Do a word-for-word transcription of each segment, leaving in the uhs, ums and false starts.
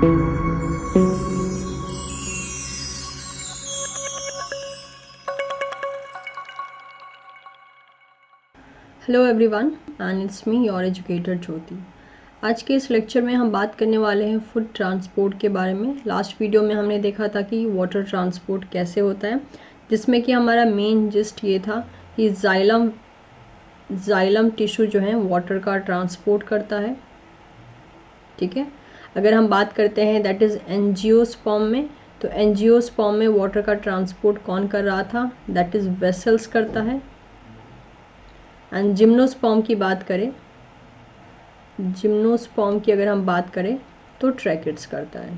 Hello everyone and it's me your educator Jyoti. आज के इस लेक्चर में हम बात करने वाले हैं फूड ट्रांसपोर्ट के बारे में। लास्ट वीडियो में हमने देखा था कि वाटर ट्रांसपोर्ट कैसे होता है, जिसमें कि हमारा मेन जिस्ट ये था कि जाइलम जाइलम टिश्यू जो है वाटर का ट्रांसपोर्ट करता है। ठीक है, अगर हम बात करते हैं दैट इज़ एंजियोस्पर्म में, तो एंजियोस्पर्म में वाटर का ट्रांसपोर्ट कौन कर रहा था? दैट इज़ वेसल्स करता है। एंड जिम्नोस्पर्म की बात करें, जिम्नोस्पर्म की अगर हम बात करें तो ट्रैकिड्स करता है।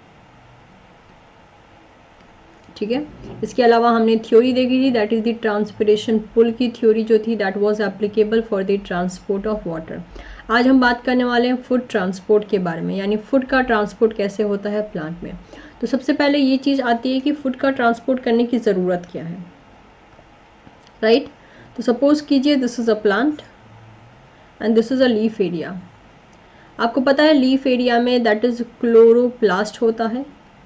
ठीक है, इसके अलावा हमने थ्योरी देखी थी that is the transpiration pull की थ्योरी जो थी that was applicable for the transport of water. आज हम बात करने वाले हैं फूड ट्रांसपोर्ट के बारे में, यानी फूड का ट्रांसपोर्ट कैसे होता है प्लांट में। तो सबसे पहले ये चीज़ आती है कि फूड का ट्रांसपोर्ट करने की ज़रूरत क्या है, राइट right? तो सपोज कीजिए this is a plant and this is a leaf area. आपको पता है लीफ एरिया में दैट इज़ क्लोरोप्लास्ट होता है।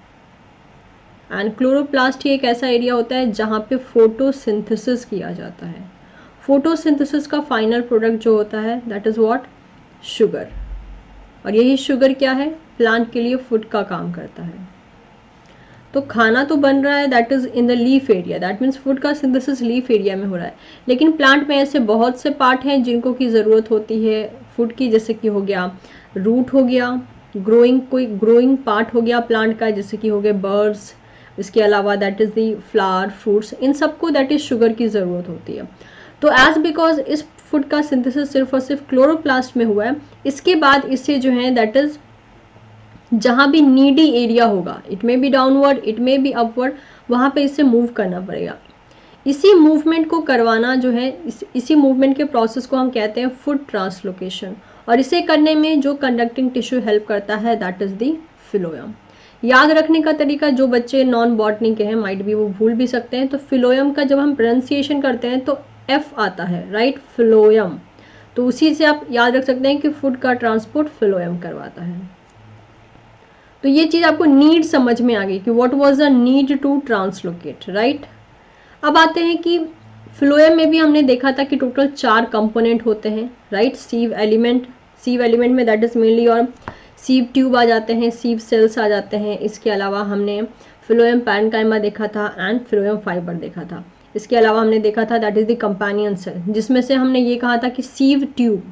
एंड क्लोरोप्लास्ट ही एक ऐसा एरिया होता है जहाँ पे फोटोसिंथेसिस किया जाता है। फोटोसिंथेसिस का फाइनल प्रोडक्ट जो होता है दैट इज़ व्हाट? शुगर। और यही शुगर क्या है? प्लांट के लिए फूड का काम करता है। तो खाना तो बन रहा है that is in the leaf area, that means food का सिंथेसिस लीफ एरिया में हो रहा है। लेकिन प्लांट में ऐसे बहुत से पार्ट हैं जिनको की ज़रूरत होती है फूड की, जैसे कि हो गया रूट हो गया, ग्रोइंग कोई ग्रोइंग पार्ट हो गया प्लांट का, जैसे कि हो गए बर्ड्स। इसके अलावा that is the flower, fruits, इन सबको दैट इज़ शुगर की ज़रूरत होती है। तो एज बिकॉज इस फूड का सिंथेसिस सिर्फ और सिर्फ क्लोरोप्लास्ट में हुआ है, इसके बाद इससे जो है दैट इज़ जहाँ भी नीडी एरिया होगा, it may be downward, it may be upward, वहाँ पे इसे मूव करना पड़ेगा। इसी मूवमेंट को करवाना जो है, इस, इसी मूवमेंट के प्रोसेस को हम कहते हैं फूड ट्रांसलोकेशन। और इसे करने में जो कंडक्टिंग टिश्यू हेल्प करता है दैट इज़ दी फिलोयम। याद रखने का तरीका, जो बच्चे नॉन बॉटनी के हैं माइट भी वो भूल भी सकते हैं, तो फिलोयम का जब हम प्रोनाउंसिएशन करते हैं तो एफ आता है, राइट, फिलोयम। तो उसी से आप याद रख सकते हैं कि फूड का ट्रांसपोर्ट फिलोयम करवाता है। तो ये चीज़ आपको नीड समझ में आ गई कि what was the need to translocate, right. अब आते हैं कि फ्लोएम में भी हमने देखा था कि टोटल चार कंपोनेंट होते हैं, right. Sieve element, sieve element में दैट इज मेनली और सीव ट्यूब आ जाते हैं, सीव सेल्स आ जाते हैं। इसके अलावा हमने फ्लोएम पैरेन्काइमा देखा था एंड फ्लोएम फाइबर देखा था। इसके अलावा हमने देखा था that is the companion cell, जिसमें से हमने ये कहा था कि sieve tube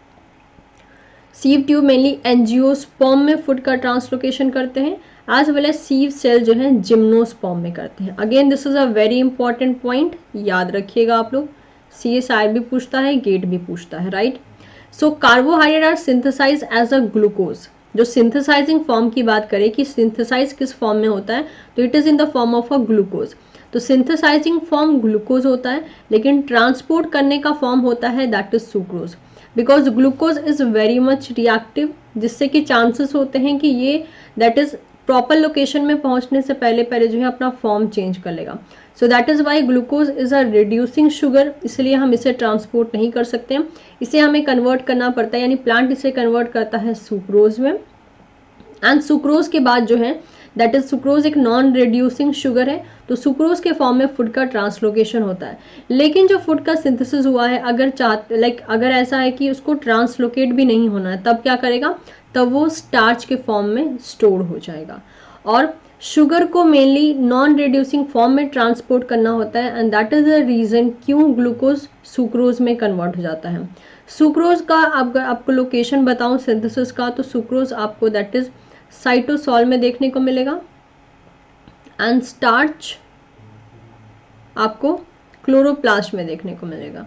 sieve tube mainly angiosperm में फूड का ट्रांसलोकेशन करते हैं, as well as sieve cell जो है जिम्नोस्पर्म में करते हैं। Again this is a very important point, याद रखिएगा आप लोग। सी एस आई भी पूछता है, गेट भी पूछता है, right. So carbohydrate are synthesize as a glucose. जो सिंथेसाइजिंग फॉर्म की बात करें कि सिंथेसाइज किस फॉर्म में होता है, तो it is in the form of a glucose. तो सिंथेसाइजिंग फॉर्म ग्लूकोज होता है, लेकिन ट्रांसपोर्ट करने का फॉर्म होता है that is sucrose, because glucose is very much reactive, जिससे कि चांसेस होते हैं कि ये दैट इज प्रॉपर लोकेशन में पहुंचने से पहले पहले जो है अपना फॉर्म चेंज कर लेगा। So that is why glucose is a reducing sugar, इसलिए हम इसे ट्रांसपोर्ट नहीं कर सकते हैं, इसे हमें कन्वर्ट करना पड़ता है, यानी प्लांट इसे कन्वर्ट करता है सुक्रोज में। एंड सुक्रोज के बाद जो है दैट इज सुक्रोज एक नॉन रिड्यूसिंग शुगर है, तो सुक्रोज के फॉर्म में फूड का ट्रांसलोकेशन होता है। लेकिन जो फूड का सिंथेसिस हुआ है, अगर चाहते लाइक अगर ऐसा है कि उसको ट्रांसलोकेट भी नहीं होना है, तब क्या करेगा? तब वो स्टार्च के फॉर्म में स्टोर हो जाएगा। और शुगर को मेनली नॉन रिड्यूसिंग फॉर्म में ट्रांसपोर्ट करना होता है, and that is the reason क्यों ग्लूकोज सुक्रोज में कन्वर्ट हो जाता है। सुक्रोज का अगर आपको लोकेशन बताऊं सिंथेसिस का, तो सुक्रोज आपको दैट इज साइटोसॉल में देखने को मिलेगा, एंड स्टार्च आपको क्लोरोप्लास्ट में देखने को मिलेगा।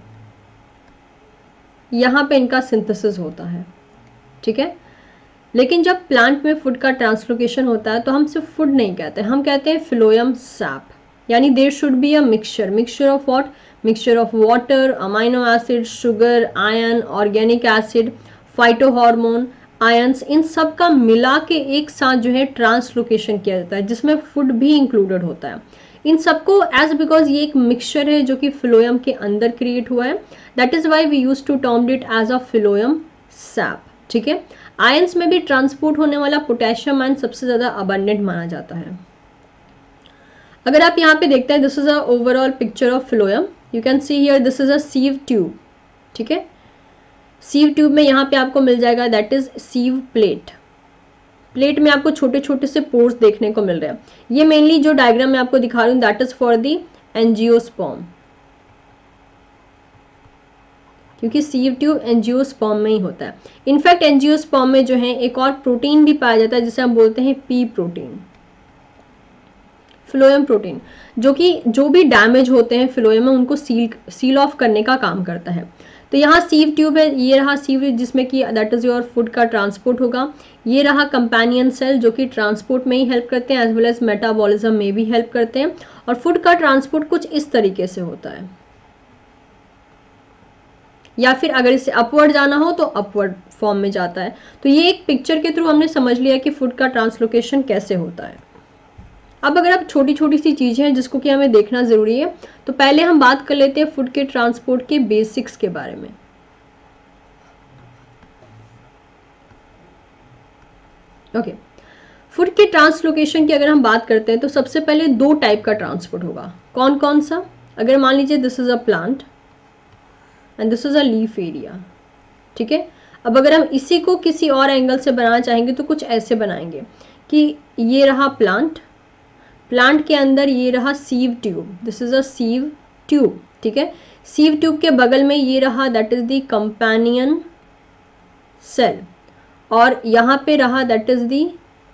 यहाँ पे इनका सिंथेसिस होता है, ठीक है। लेकिन जब प्लांट में फूड का ट्रांसलोकेशन होता है तो हम सिर्फ फूड नहीं कहते, हम कहते हैं फिलोयम सैप, यानी there should be a mixture mixture of what? Mixture of water, amino acid, sugar, ion, organic acid, phytohormone, ions, इन सब का मिला के एक साथ जो है ट्रांसलोकेशन किया जाता है, जिसमें फूड भी इंक्लूडेड होता है। इन सबको एज बिकॉज ये एक मिक्सचर है जो कि फिलोयम के अंदर क्रिएट हुआ है, that is why we use to term it as a phloem sap, ठीक है। आयंस में भी ट्रांसपोर्ट होने वाला पोटेशियम आयन सबसे ज्यादा अबंडेंट माना जाता है। अगर आप यहाँ पे देखते हैं, this is a overall picture of phloem, you can see here this is a sieve tube, ठीक है। सीव ट्यूब में यहाँ पे आपको मिल जाएगा that is sieve plate. Plate में आपको छोटे छोटे से पोर्स देखने को मिल रहे हैं। ये मेनली जो डायग्राम मैं आपको दिखा रही हूँ that is for the angiosperm, क्योंकि सीव ट्यूब एंजियोस्पर्म में ही होता है। इनफैक्ट एंजियोस्पर्म में जो है एक और प्रोटीन भी पाया जाता है जिसे हम बोलते हैं पी प्रोटीन, फ्लोएम प्रोटीन, जो कि जो भी डैमेज होते हैं फ्लोएम में उनको सील सील ऑफ करने का काम करता है। तो यहाँ सीव ट्यूब है, ये रहा सीव जिसमें कि दैट इज योर फूड का ट्रांसपोर्ट होगा। ये रहा कंपेनियन सेल जो कि ट्रांसपोर्ट में ही हेल्प करते हैं एज वेल एज मेटाबॉलिज्म में भी हेल्प करते हैं। और फूड का ट्रांसपोर्ट कुछ इस तरीके से होता है, या फिर अगर इसे अपवर्ड जाना हो तो अपवर्ड फॉर्म में जाता है। तो ये एक पिक्चर के थ्रू हमने समझ लिया कि फूड का ट्रांसलोकेशन कैसे होता है। अब अगर आप छोटी छोटी सी चीजें हैं जिसको कि हमें देखना जरूरी है, तो पहले हम बात कर लेते हैं फूड के ट्रांसपोर्ट के बेसिक्स के बारे में। ओके, फूड के ट्रांसलोकेशन की अगर हम बात करते हैं तो सबसे पहले दो टाइप का ट्रांसपोर्ट होगा। कौन कौन सा? अगर मान लीजिए this is a plant and this is a leaf area, ठीक है। अब अगर हम इसी को किसी और एंगल से बनाना चाहेंगे तो कुछ ऐसे बनाएंगे कि ये रहा प्लांट, प्लांट के अंदर ये रहा sieve tube, this is a sieve tube, ठीक है। सीव ट्यूब के बगल में ये रहा that is the companion cell, और यहां पे रहा that is the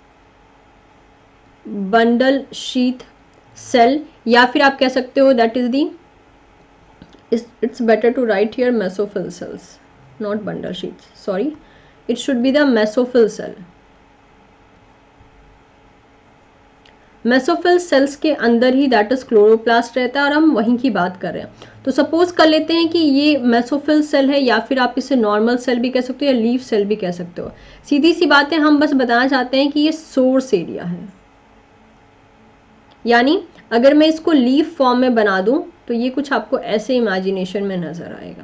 bundle sheath cell, या फिर आप कह सकते हो that is the it's better to write here mesophyll cells, not bundle sheets, sorry, it should be the mesophyll cell। mesophyll cells के अंदर ही दैट इज क्लोरोप्लास्ट रहता है और हम वहीं की बात कर रहे हैं। तो सपोज कर लेते हैं कि ये mesophyll सेल है, या फिर आप इसे नॉर्मल सेल भी कह सकते हो या लीफ सेल भी कह सकते हो। सीधी सी बात है, हम बस बताना चाहते हैं कि ये सोर्स एरिया है। यानी अगर मैं इसको लीफ फॉर्म में बना दूं तो ये कुछ आपको ऐसे इमेजिनेशन में नजर आएगा।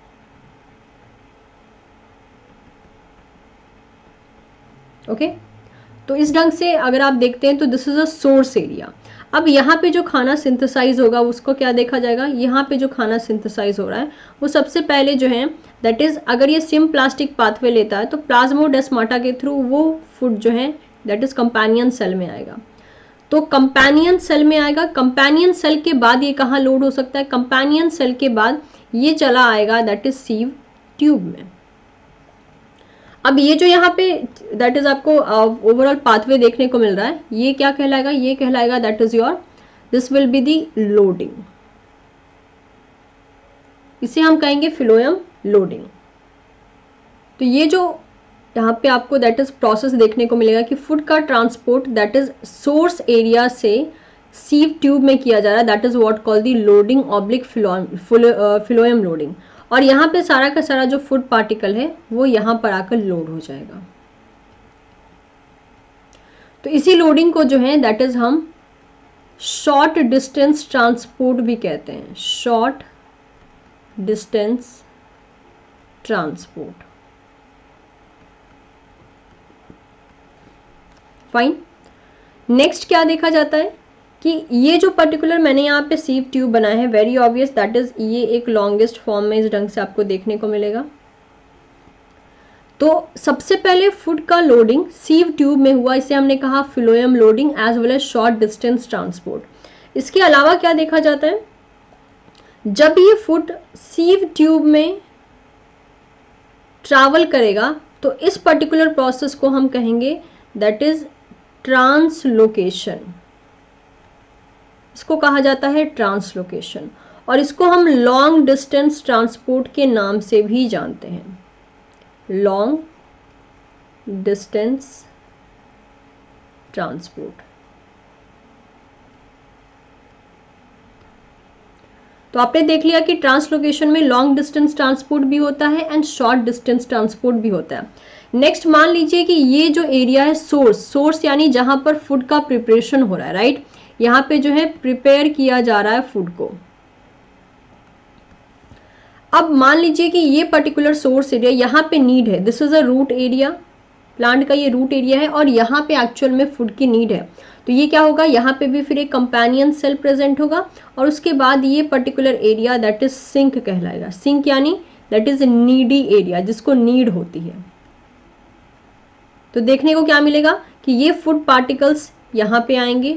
ओके, तो इस ढंग से अगर आप देखते हैं तो this is a source area. अब यहाँ पे जो खाना सिंथेसाइज होगा उसको क्या देखा जाएगा? यहाँ पे जो खाना सिंथेसाइज हो रहा है वो सबसे पहले जो है दैट इज, अगर ये सिम प्लास्टिक पाथवे लेता है तो प्लाज्मोडेस्माटा के थ्रू वो फूड जो है दैट इज कंपेनियन सेल में आएगा। तो कंपेनियन सेल में आएगा, कंपेनियन सेल के बाद ये कहाँ लोड हो सकता है? कंपेनियन सेल के बाद ये चला आएगा दैट इज सीव ट्यूब में। अब ये जो यहाँ पे दैट इज आपको ओवरऑल uh, पाथवे देखने को मिल रहा है, ये क्या कहलाएगा? ये कहलाएगा that is your, this will be the loading, इसे हम कहेंगे फ्लोएम लोडिंग। तो ये जो यहाँ पे आपको दैट इज प्रोसेस देखने को मिलेगा कि फूड का transport that is source area से सीव ट्यूब में किया जा रहा है, that is what call the loading oblique phloem loading. और यहाँ पे सारा का सारा जो फूड पार्टिकल है वो यहाँ पर आकर लोड हो जाएगा। तो इसी लोडिंग को जो है दैट इज हम शॉर्ट डिस्टेंस ट्रांसपोर्ट भी कहते हैं, short distance transport. Fine, next क्या देखा जाता है कि ये जो पर्टिकुलर मैंने यहाँ पे सीव ट्यूब बनाया है, वेरी ऑब्वियस दैट इज ये एक लॉन्गेस्ट फॉर्म में इस ढंग से आपको देखने को मिलेगा। तो सबसे पहले फूड का लोडिंग सीव ट्यूब में हुआ, इसे हमने कहा phloem loading as well as short distance transport. इसके अलावा क्या देखा जाता है, जब ये फूड सीव ट्यूब में ट्रैवल करेगा तो इस पर्टिकुलर प्रोसेस को हम कहेंगे दैट इज ट्रांसलोकेशन। इसको कहा जाता है ट्रांसलोकेशन, और इसको हम लॉन्ग डिस्टेंस ट्रांसपोर्ट के नाम से भी जानते हैं, लॉन्ग डिस्टेंस ट्रांसपोर्ट। तो आपने देख लिया कि ट्रांसलोकेशन में लॉन्ग डिस्टेंस ट्रांसपोर्ट भी होता है एंड शॉर्ट डिस्टेंस ट्रांसपोर्ट भी होता है। नेक्स्ट मान लीजिए कि ये जो एरिया है सोर्स, सोर्स यानी जहां पर फूड का प्रिपरेशन हो रहा है, राइट, यहाँ पे जो है प्रिपेयर किया जा रहा है फूड को। अब मान लीजिए कि ये पर्टिकुलर सोर्स एरिया यहाँ पे नीड है, this is a root area, plant का ये रूट एरिया है और यहाँ पे एक्चुअल में फूड की नीड है, तो ये क्या होगा, यहाँ पे भी फिर एक कंपेनियन सेल प्रेजेंट होगा और उसके बाद ये particular area that is sink कहलाएगा। सिंक यानी दैट इज नीडी एरिया, जिसको नीड होती है। तो देखने को क्या मिलेगा कि ये फूड पार्टिकल्स यहाँ पे आएंगे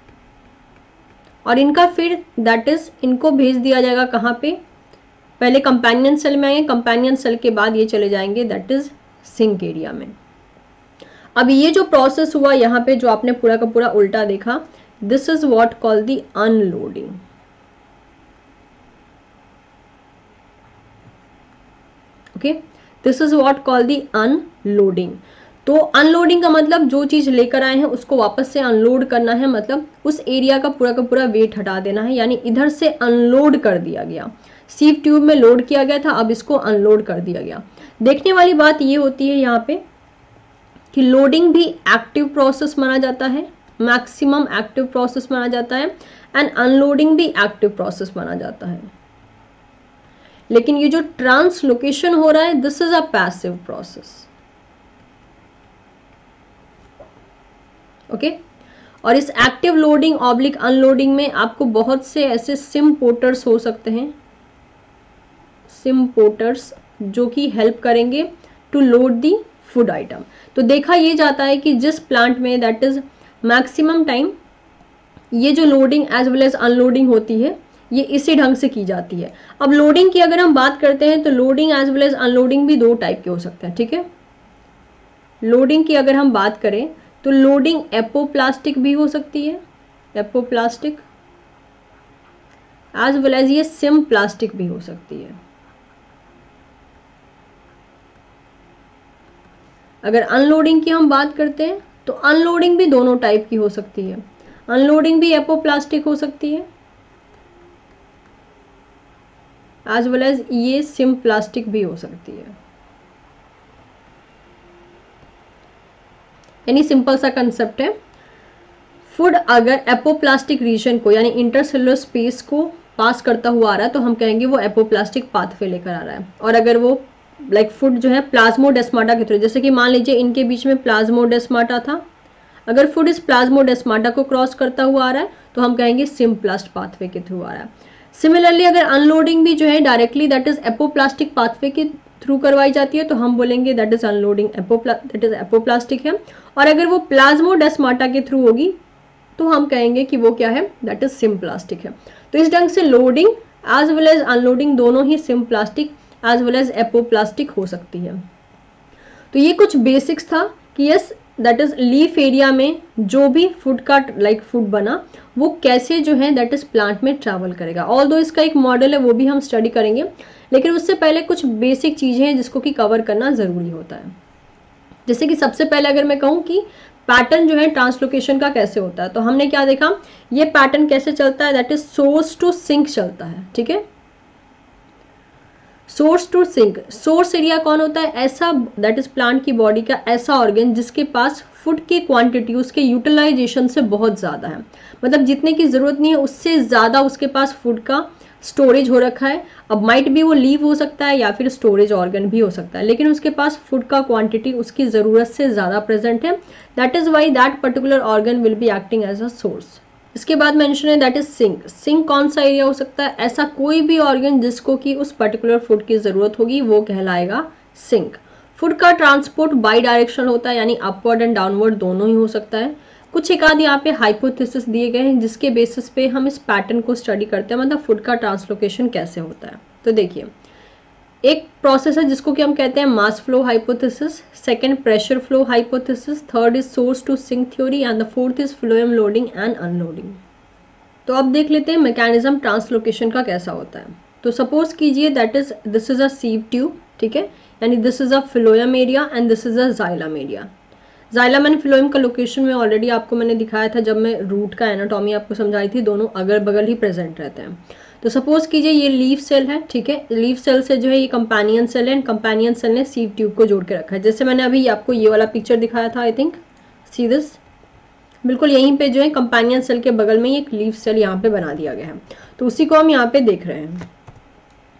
और इनका फिर दैट इज इनको भेज दिया जाएगा कहाँ पे, पहले कंपेनियन सेल में आएंगे, कंपेनियन सेल के बाद ये चले जाएंगे दैट इज सिंक एरिया में। अब ये जो प्रोसेस हुआ यहाँ पे, जो आपने पूरा का पूरा उल्टा देखा, this is what called the unloading. Okay, this is what called the unloading. तो अनलोडिंग का मतलब जो चीज लेकर आए हैं उसको वापस से अनलोड करना है, मतलब उस एरिया का पूरा का पूरा वेट हटा देना है, यानी इधर से अनलोड कर दिया गया। सीव ट्यूब में लोड किया गया था, अब इसको अनलोड कर दिया गया। देखने वाली बात ये होती है यहाँ पे कि लोडिंग भी एक्टिव प्रोसेस माना जाता है, मैक्सिमम एक्टिव प्रोसेस माना जाता है, एंड अनलोडिंग भी एक्टिव प्रोसेस माना जाता है। लेकिन ये जो ट्रांसलोकेशन हो रहा है, this is a passive process. Okay, और इस एक्टिव लोडिंग ऑब्लिक अनलोडिंग में आपको बहुत से ऐसे सिम पोर्टर्स हो सकते हैं, सिम पोर्टर्स जो कि हेल्प करेंगे to load the food item. तो देखा ये जाता है कि जिस प्लांट में दैट इज मैक्सिमम टाइम ये जो loading as well as unloading होती है, ये इसी ढंग से की जाती है। अब लोडिंग की अगर हम बात करते हैं तो loading as well as unloading भी दो टाइप के हो सकते हैं, ठीक है। लोडिंग की अगर हम बात करें तो लोडिंग एपोप्लास्टिक भी हो सकती है, एपोप्लास्टिक, एज वेल एज ये सिम प्लास्टिक भी हो सकती है। अगर अनलोडिंग की हम बात करते हैं तो अनलोडिंग भी दोनों टाइप की हो सकती है, अनलोडिंग भी एपोप्लास्टिक हो सकती है, एज वेल एज ये सिम प्लास्टिक भी हो सकती है। यानी सिंपल सा कंसेप्ट है, फूड अगर एपोप्लास्टिक रीजन को यानी इंटरसेलुलर स्पेस को पास करता हुआ आ रहा है तो हम कहेंगे वो एपोप्लास्टिक पाथवे लेकर आ रहा है। और अगर वो लाइक like फूड जो है प्लाज्मोडेस्माटा के थ्रू, जैसे कि मान लीजिए इनके बीच में प्लाज्मोडेस्माटा था, अगर फूड इस प्लाज्मोडेस्माटा को क्रॉस करता हुआ आ रहा है तो हम कहेंगे सिम्प्लास्ट पाथवे के थ्रू आ रहा है। सिमिलरली अगर अनलोडिंग भी जो है directly that is apoplastic pathway के थ्रू करवाई जाती है तो हम बोलेंगे दैट इज अनलोडिंग एपोप्ला दैट इज एपोप्लास्टिक है। और अगर वो प्लाज्मोडेस्माटा के थ्रू होगी तो हम कहेंगे कि वो क्या है, दैट इज सिम्प्लास्टिक है। तो इस ढंग से loading as well as unloading दोनों ही symplastic as well as apoplastic हो सकती है। तो ये कुछ बेसिक्स था कि yes that is leaf area में जो भी फूड का लाइक फूड बना वो कैसे जो है दैट इज प्लांट में ट्रैवल करेगा। ऑल दो इसका एक मॉडल है वो भी हम स्टडी करेंगे, लेकिन उससे पहले कुछ बेसिक चीजें हैं जिसको कि कवर करना जरूरी होता है। जैसे कि सबसे पहले अगर मैं कहूँ कि पैटर्न जो है ट्रांसलोकेशन का कैसे होता है, तो हमने क्या देखा, ये पैटर्न कैसे चलता है, that is source to sink चलता है, ठीक है। Source to sink, source area कौन होता है, ऐसा दैट इज प्लांट की बॉडी का ऐसा ऑर्गन जिसके पास फूड की क्वांटिटी उसके यूटिलाइजेशन से बहुत ज़्यादा है, मतलब जितने की ज़रूरत नहीं है उससे ज़्यादा उसके पास फूड का स्टोरेज हो रखा है। अब माइट भी वो लीव हो सकता है या फिर स्टोरेज ऑर्गन भी हो सकता है, लेकिन उसके पास फूड का क्वांटिटी उसकी ज़रूरत से ज़्यादा प्रेजेंट है, that is why that particular organ will be acting as a source. इसके बाद मेंशन है दैट इज सिंक। सिंक कौन सा एरिया हो सकता है, ऐसा कोई भी ऑर्गन जिसको कि उस पर्टिकुलर फूड की ज़रूरत होगी वो कहलाएगा सिंक। फूड का ट्रांसपोर्ट बाई डायरेक्शन होता है, यानी अपवर्ड एंड डाउनवर्ड दोनों ही हो सकता है। कुछ एक आध यहाँ पे हाइपोथेसिस दिए गए हैं जिसके बेसिस पे हम इस पैटर्न को स्टडी करते हैं, मतलब फूड का ट्रांसलोकेशन कैसे होता है। तो देखिए, एक प्रोसेस है जिसको कि हम कहते हैं mass flow hypothesis, second pressure flow hypothesis, third is source to sink theory and the fourth is phloem loading and unloading. तो अब देख लेते हैं मैकेनिज्म ट्रांसलोकेशन का कैसा होता है। तो सपोज कीजिए that is this is a sieve tube, ठीक है, यानी this is a phloem area and this is a xylem area. Xylem and phloem का लोकेशन में ऑलरेडी आपको मैंने दिखाया था जब मैं रूट का एनाटॉमी आपको समझाई थी, दोनों अगल बगल ही प्रेजेंट रहते हैं। तो सपोज कीजिए ये लीफ सेल है, ठीक है, लीफ सेल से जो है ये कंपेनियन सेल है, एंड कंपेनियन सेल ने सीव ट्यूब को जोड़ के रखा है। जैसे मैंने अभी आपको ये वाला पिक्चर दिखाया था, आई थिंक सी दिस, बिल्कुल यहीं पे जो है कंपेनियन सेल के बगल में एक लीफ सेल यहाँ पे बना दिया गया है, तो उसी को हम यहाँ पे देख रहे हैं।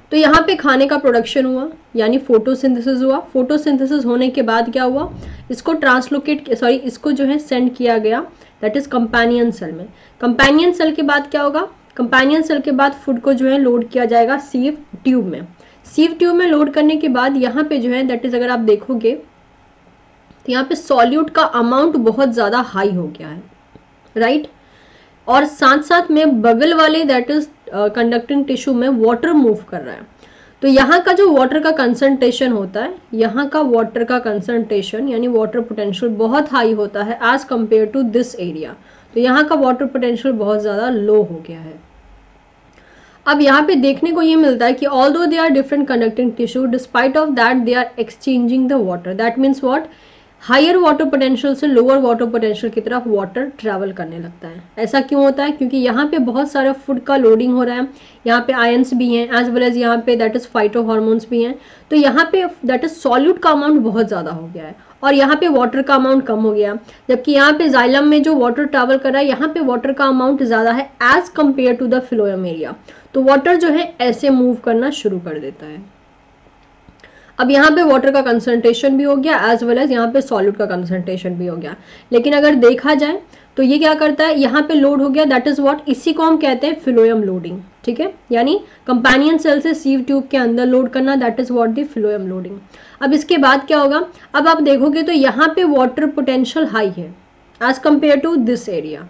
तो यहाँ पे खाने का प्रोडक्शन हुआ यानी फोटोसिंथेसिस हुआ। फोटोसिंथेसिस होने के बाद क्या हुआ, इसको ट्रांसलोकेट सॉरी इसको जो है सेंड किया गया दैट इज कंपेनियन सेल में। कंपेनियन सेल के बाद क्या होगा, कंपेनियन सेल के बाद फूड को जो है लोड किया जाएगा सीव ट्यूब में। सीव ट्यूब में लोड करने के बाद यहाँ पे जो है दैट इज अगर आप देखोगे तो यहाँ पे सॉल्यूट का अमाउंट बहुत ज़्यादा हाई हो गया है, राइट right? और साथ साथ में बगल वाले दैट इज कंडक्टिंग टिश्यू में वाटर मूव कर रहा है। तो यहाँ का जो वाटर का कंसंट्रेशन होता है, यहाँ का वाटर का कंसंट्रेशन यानी वाटर पोटेंशियल बहुत हाई होता है as compare to this area. तो यहाँ का वाटर पोटेंशियल बहुत ज़्यादा लो हो गया है। अब यहाँ पे देखने को ये मिलता है कि although they are different conducting tissue despite of that they are exchanging the water. That means what, higher water potential से लोअर वाटर पोटेंशियल की तरफ वाटर ट्रैवल करने लगता है। ऐसा क्यों होता है, क्योंकि यहाँ पे बहुत सारा फूड का लोडिंग हो रहा है, यहाँ पे आयंस भी हैं एज वेल एज यहाँ पे दैट इज फाइटो हार्मोन्स भी हैं। तो यहाँ पे दैट इज सॉल्यूट का अमाउंट बहुत ज़्यादा हो गया है और यहाँ पे वाटर का अमाउंट कम हो गया, जबकि यहाँ पे जाइलम में जो वाटर ट्रैवल कर रहा है यहाँ पे वाटर का अमाउंट ज़्यादा है as compare to the phloem area. तो वाटर जो है ऐसे मूव करना शुरू कर देता है। अब यहाँ पे वाटर का कंसंट्रेशन भी हो गया एज वेल एज यहाँ पे सॉल्यूट का कंसंट्रेशन भी हो गया। लेकिन अगर देखा जाए तो ये क्या करता है, यहाँ पे लोड हो गया दैट इज व्हाट, इसी को हम कहते हैं फ्लोएम लोडिंग, ठीक है, यानी कंपेनियन सेल से सीव ट्यूब के अंदर लोड करना that is what the phloem loading. अब इसके बाद क्या होगा, अब आप देखोगे तो यहाँ पे वाटर पोटेंशियल हाई है as compare to this area.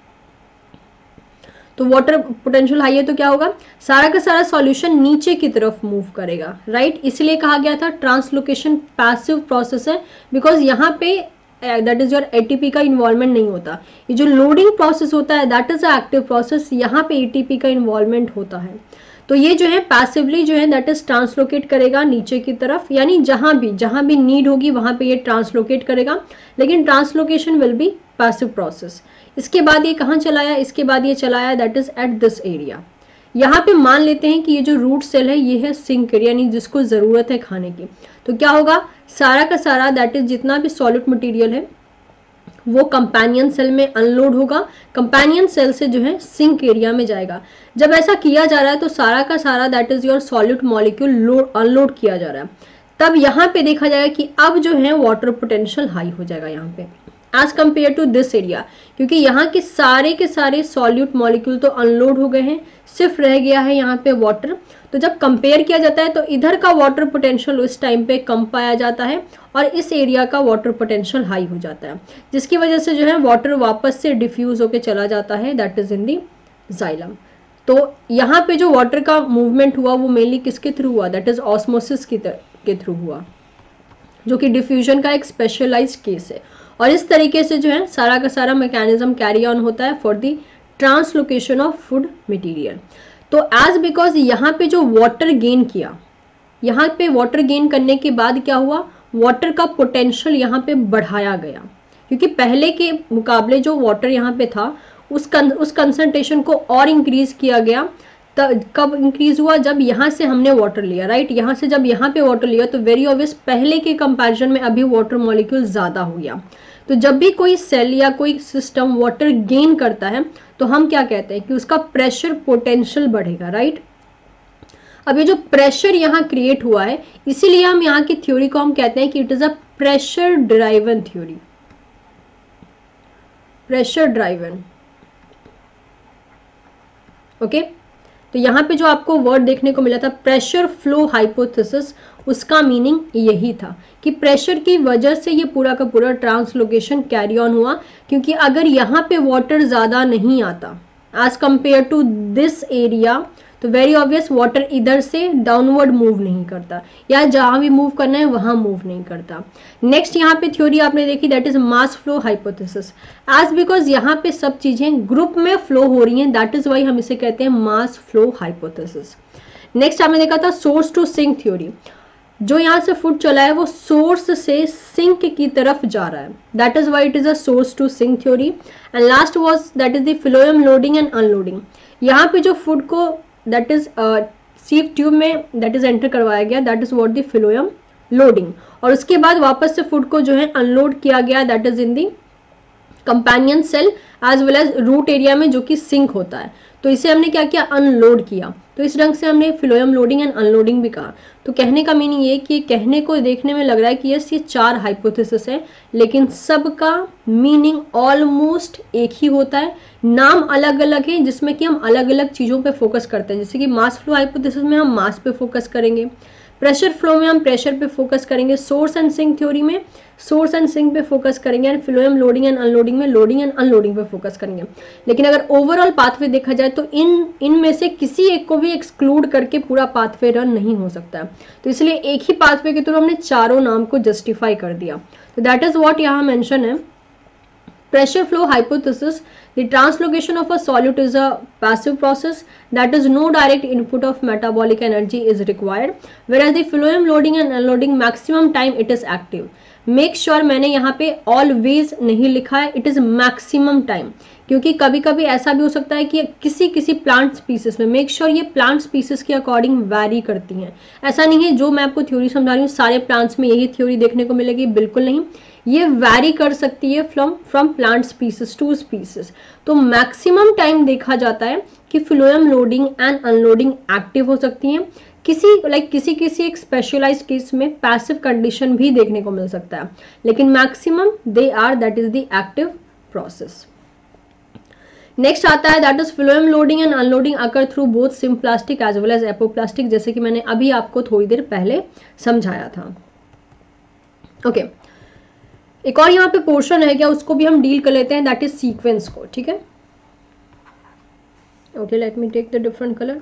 तो वाटर पोटेंशियल हाई है तो क्या होगा, सारा का सारा सॉल्यूशन नीचे की तरफ मूव करेगा, राइट right? इसलिए कहा गया था ट्रांसलोकेशन पैसिव प्रोसेस है, बिकॉज यहाँ पे दैट इज योर एटीपी का इन्वॉल्वमेंट नहीं होता। ये जो लोडिंग प्रोसेस होता है that is a active process, यहाँ पे एटीपी का इन्वॉल्वमेंट होता है। तो ये जो है पैसिवली जो है दैट इज ट्रांसलोकेट करेगा नीचे की तरफ, यानी जहां भी जहां भी नीड होगी वहां पे ये ट्रांसलोकेट करेगा, लेकिन translocation will be passive process. इसके बाद ये कहाँ चलाया, इसके बाद ये चलाया that is at this area. यहाँ पे मान लेते हैं कि ये जो रूट सेल है ये है सिंक एरिया, यानी जिसको जरूरत है खाने की। तो क्या होगा, सारा का सारा दैट इज जितना भी सॉलिड मटेरियल है वो कंपेनियन सेल में अनलोड होगा, कंपेनियन सेल से जो है सिंक एरिया में जाएगा। जब ऐसा किया जा रहा है तो सारा का सारा that is your solid molecule load unload किया जा रहा है। तब यहाँ पे देखा जाएगा कि अब जो है वाटर पोटेंशियल हाई हो जाएगा यहाँ पे as compare to this area, क्योंकि यहाँ के सारे के सारे सॉल्यूट मॉलिक्यूल तो अनलोड हो गए हैं, सिर्फ रह गया है यहाँ पे वाटर। तो जब कंपेयर किया जाता है तो इधर का वाटर पोटेंशियल उस टाइम पे कम पाया जाता है और इस एरिया का वाटर पोटेंशियल हाई हो जाता है, जिसकी वजह से जो है वाटर वापस से डिफ्यूज होकर चला जाता है that is in the xylem. तो यहाँ पे जो वाटर का मूवमेंट हुआ वो मेनली किसके थ्रू हुआ, दैट इज ऑस्मोसिस के थ्रू हुआ, जो कि डिफ्यूजन का एक स्पेशलाइज्ड केस है। और इस तरीके से जो है सारा का सारा मैकेनिज्म कैरी ऑन होता है for the translocation of food material. तो एज बिकॉज यहाँ पे जो वाटर गेन किया, यहाँ पे वाटर गेन करने के बाद क्या हुआ, वाटर का पोटेंशियल यहाँ पे बढ़ाया गया, क्योंकि पहले के मुकाबले जो वाटर यहाँ पे था उस कन, उस कंसंट्रेशन को और इंक्रीज किया गया। तब कब इंक्रीज हुआ, जब यहाँ से हमने वाटर लिया, राइट right? यहाँ से जब यहाँ पे वाटर लिया तो वेरी ऑब्वियस पहले के कंपैरिजन में अभी वाटर मॉलिक्यूल ज्यादा हो गया। तो जब भी कोई सेल या कोई सिस्टम वाटर गेन करता है तो हम क्या कहते हैं कि उसका प्रेशर पोटेंशियल बढ़ेगा, राइट right? अब ये जो प्रेशर यहाँ क्रिएट हुआ है, इसीलिए हम यहाँ की थ्योरी को हम कहते हैं कि it is a pressure driven theory, pressure driven, okay. तो यहाँ पे जो आपको वर्ड देखने को मिला था प्रेशर फ्लो हाइपोथेसिस, उसका मीनिंग यही था कि प्रेशर की वजह से ये पूरा का पूरा ट्रांसलोकेशन कैरी ऑन हुआ, क्योंकि अगर यहाँ पे वाटर ज्यादा नहीं आता as compare to this area तो वेरी ऑब्वियस वाटर इधर से डाउनवर्ड मूव नहीं करता, या जहां भी मूव करना है वहां मूव नहीं करता। नेक्स्ट यहाँ पे थ्योरी आपने देखी that is mass flow hypothesis. As because यहाँ पे सब चीजें ग्रुप में फ्लो हो रही हैं दैट इज वाई हम इसे कहते हैं मास फ्लो हाइपोथेसिस। नेक्स्ट आपने देखा था सोर्स टू सिंक थ्योरी, जो यहाँ से फूड चला है वो सोर्स से सिंक की तरफ जा रहा है, that is why it is a source to sink theory. And last was that is the phloem loading and unloading. यहाँ पे जो फूड को दैट इज सीव ट्यूब में दैट इज एंटर करवाया गया that is what the phloem loading, और उसके बाद वापस से फूड को जो है अनलोड किया गया that is in the companion cell as well as root area में जो कि सिंक होता है। तो इसे हमने क्या किया, अनलोड किया। तो इस ढंग से हमने फ्लोएम लोडिंग एंड अनलोडिंग भी कहा। तो कहने का मीनिंग ये कि कहने को देखने में लग रहा है कि यस ये चार हाइपोथेसिस है, लेकिन सबका मीनिंग ऑलमोस्ट एक ही होता है, नाम अलग अलग है जिसमें कि हम अलग अलग चीज़ों पे फोकस करते हैं। जैसे कि मास फ्लो हाइपोथेसिस में हम मास पे फोकस करेंगे, प्रेशर फ्लो में हम प्रेशर पे फोकस करेंगे, सोर्स एंड सिंक थ्योरी में सोर्स एंड सिंक पे फोकस करेंगे, and phloem loading and unloading में लोडिंग एंड अनलोडिंग पे फोकस करेंगे। लेकिन अगर ओवरऑल पाथवे देखा जाए तो इन इनमें से किसी एक को भी एक्सक्लूड करके पूरा पाथवे रन नहीं हो सकता है। तो इसलिए एक ही पाथवे के थ्रू हमने चारों नाम को जस्टिफाई कर दिया। तो दैट इज व्हाट यहाँ मेंशन है। Pressure flow hypothesis, the translocation of a solute is a passive process, that is no direct input of metabolic energy is required, whereas the phloem loading and unloading maximum time it is active. Make sure मैंने यहाँ पे always नहीं लिखा है, it is maximum time, क्योंकि कभी कभी ऐसा भी हो सकता है कि किसी किसी प्लांट स्पीसीज में, मेक श्योर sure ये प्लांट स्पीसीज के अकॉर्डिंग वैरी करती हैं। ऐसा नहीं है जो मैं आपको थ्योरी समझा रही हूँ सारे प्लांट्स में यही थ्योरी देखने को मिलेगी, बिल्कुल नहीं, ये वैरी कर सकती है from from plant species to species. तो मैक्सिमम टाइम देखा जाता है कि phloem loading and unloading active हो सकती हैं। किसी लाइक like, किसी किसी एक स्पेशलाइज्ड केस में पैसिव कंडीशन भी देखने को मिल सकता है, लेकिन maximum they are that is the active process. Next आता है that is phloem loading and unloading occur through both symplastic as well as apoplastic, जैसे कि मैंने अभी आपको थोड़ी देर पहले समझाया था। Okay okay. एक और यहाँ पे पोर्शन है क्या, उसको भी हम डील कर लेते हैं, दैट इज सीक्वेंस को। ठीक है, okay, let me take the different colour.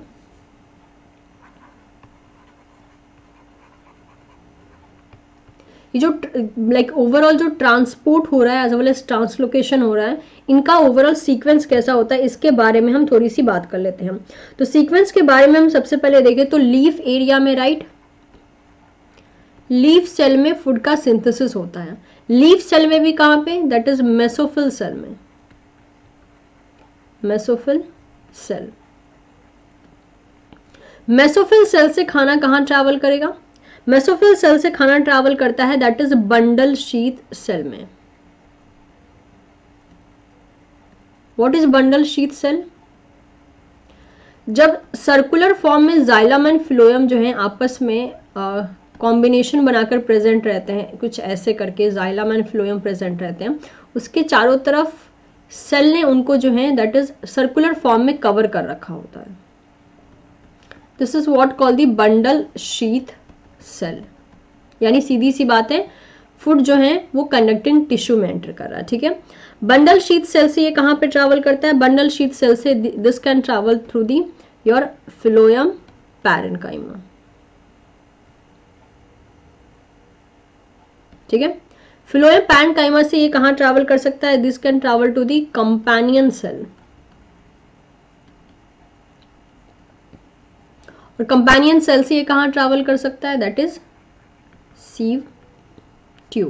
ये जो लाइक ओवरऑल जो ट्रांसपोर्ट हो रहा है एज वेल एज ट्रांसलोकेशन हो रहा है, इनका ओवरऑल सीक्वेंस कैसा होता है इसके बारे में हम थोड़ी सी बात कर लेते हैं। तो सीक्वेंस के बारे में हम सबसे पहले देखें तो लीफ एरिया में, राइट, लीफ सेल में फूड का सिंथेसिस होता है। लीफ सेल में भी कहां पे, दैट इज मेसोफिल सेल में, मेसोफिल सेल। मेसोफिल सेल से खाना कहां ट्रैवल करेगा, मेसोफिल सेल से खाना ट्रैवल करता है that is bundle sheath cell में। What is bundle sheath cell, जब सर्कुलर फॉर्म में जाइलम एंड फ्लोएम जो है आपस में कॉम्बिनेशन बनाकर प्रेजेंट रहते हैं, कुछ ऐसे करके जाइलम एंड फ्लोएम प्रेजेंट रहते हैं, उसके चारों तरफ सेल ने उनको जो है दैट इज सर्कुलर फॉर्म में कवर कर रखा होता है। This is what called the bundle sheath cell. यानी सीधी सी बात है, फूड जो है वो कंडक्टिंग टिश्यू में एंटर कर रहा है। ठीक है, बंडल शीथ सेल से ये कहां पे ट्रैवल करता है, बंडल शीथ सेल से this can travel through the your phloem parenchyma. ठीक है, फ्लोएम पैरेन्काइमा से ये कहां ट्रैवल कर सकता है, this can travel to the companion cell, और कंपेनियन सेल से ये कहां ट्रैवल कर सकता है, that is sieve tube.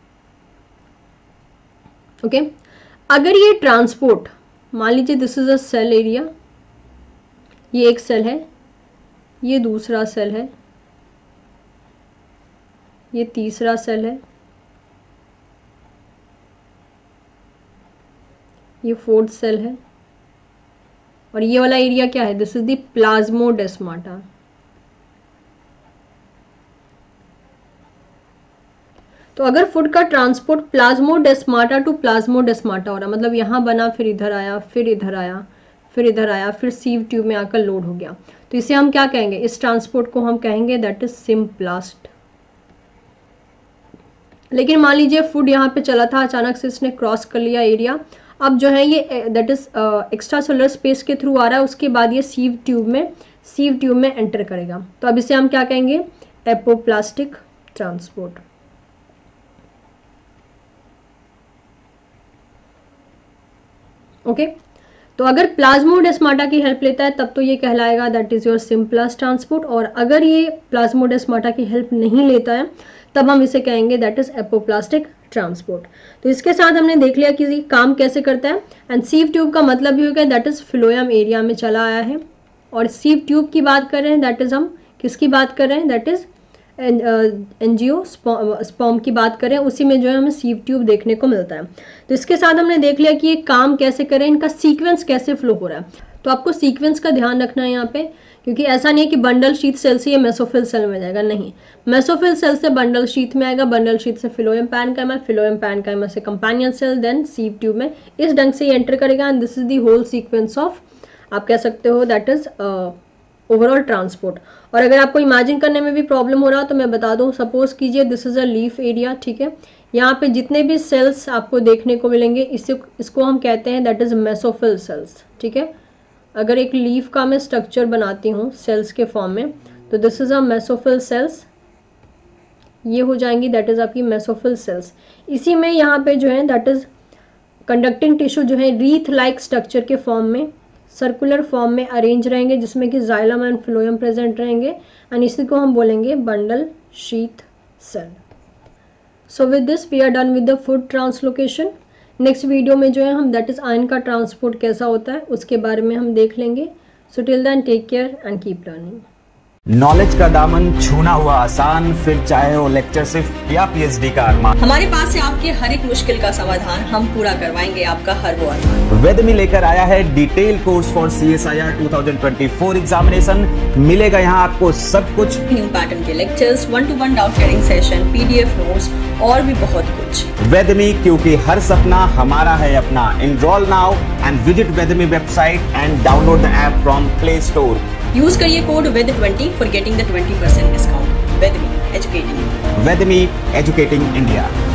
Okay, अगर ये ट्रांसपोर्ट, मान लीजिए this is a cell area, ये एक सेल है, ये दूसरा सेल है, ये तीसरा सेल है, ये फोर्थ सेल है, और ये वाला एरिया क्या है, दिस इज द प्लाज्मोडेस्माटा। तो अगर फूड का ट्रांसपोर्ट प्लाज्मोडेस्माटा टू प्लाज्मोडेस्माटा हो रहा, मतलब यहां बना, फिर इधर आया, फिर इधर आया, फिर इधर आया, फिर सीव ट्यूब में आकर लोड हो गया, तो इसे हम क्या कहेंगे, इस ट्रांसपोर्ट को हम कहेंगे दैट इज सिम्प्लास्ट। लेकिन मान लीजिए फूड यहाँ पे चला था, अचानक से इसने क्रॉस कर लिया एरिया, अब जो है ये that is extracellular space के थ्रू आ रहा है, उसके बाद ये सीव ट्यूब में सीव ट्यूब में एंटर करेगा, तो अब इसे हम क्या कहेंगे, एपोप्लास्टिक ट्रांसपोर्ट। Okay okay? तो अगर प्लाज्मोडेस्माटा की हेल्प लेता है तब तो ये कहलाएगा that is your symplast transport, और अगर ये प्लाज्मोडेस्माटा की हेल्प नहीं लेता है तब हम इसे कहेंगे दैट इज एपोप्लास्टिक ट्रांसपोर्ट। तो इसके साथ हमने देख लिया कि ये काम कैसे करता है, एंड सीव ट्यूब का मतलब भी हो गया दैट इज फ्लोएम एरिया में चला आया है, और सीव ट्यूब की बात कर रहे हैं दैट इज हम किसकी बात कर रहे हैं, दैट इज एंजियो स्पर्म की बात करें, उसी में जो है हमें सीव ट्यूब देखने को मिलता है। तो इसके साथ हमने देख लिया कि ये काम कैसे करें, इनका सीक्वेंस कैसे फ्लो हो रहा है। तो आपको सीक्वेंस का ध्यान रखना है यहाँ पे, क्योंकि ऐसा नहीं है कि बंडल शीथ सेल से ये मेसोफिल सेल में जाएगा, नहीं, मेसोफिल सेल से बंडल शीथ में आएगा, बंडल शीथ से फिलोएम पैरेन्काइमा, फिलोएम पैरेन्काइमा से companion cell, then sieve tube में, इस ढंग से ये एंटर करेगा। And this is the whole sequence of, आप कह सकते हो दैट इज ओवरऑल ट्रांसपोर्ट। और अगर आपको इमेजिन करने में भी प्रॉब्लम हो रहा तो मैं बता दूं, सपोज कीजिए this is a leaf area, ठीक है, यहाँ पे जितने भी सेल्स आपको देखने को मिलेंगे इसे इसको हम कहते हैं दैट इज मेसोफिल सेल्स, ठीक है। अगर एक लीफ का मैं स्ट्रक्चर बनाती हूँ सेल्स के फॉर्म में, तो this is a mesophyll cells, ये हो जाएंगी दैट इज आपकी मेसोफिल सेल्स। इसी में यहाँ पे जो है दैट इज कंडक्टिंग टिश्यू जो है रीथ लाइक स्ट्रक्चर के फॉर्म में, सर्कुलर फॉर्म में अरेंज रहेंगे, जिसमें कि जाइलम एंड फ्लोएम प्रेजेंट रहेंगे, एंड इसी को हम बोलेंगे bundle sheath cell. So with this we are done with the food translocation. Next video में जो है हम दैट इज आयन का ट्रांसपोर्ट कैसा होता है उसके बारे में हम देख लेंगे। So till then take care and keep learning. Knowledge का दामन छूना हुआ आसान, फिर चाहे हो लेक्चरशिप या पीएचडी का अरमान, हमारे पास से आपके हर एक मुश्किल का समाधान हम पूरा करवाएंगे आपका हर वो अरमान। वेदमी लेकर आया है डिटेल कोर्स फॉर सीएसआईआर दो हज़ार चौबीस एग्जामिनेशन। मिलेगा यहाँ आपको सब कुछ, न्यू पैटर्न के lectures, one to one doubt clearing session, PDF notes और भी बहुत कुछ। वेदमी, क्योंकि हर सपना हमारा है अपना। Enrol now and visit Vedmi website and download the app from play store. Use करिए code Ved twenty for getting the twenty percent discount. Vedmi educating Vedmi educating India.